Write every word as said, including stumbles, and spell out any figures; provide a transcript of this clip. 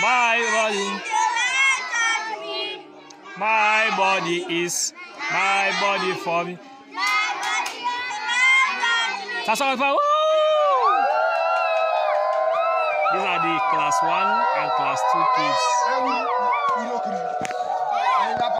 My body. My body is my body for me. That's all for. These are the class one and class two kids.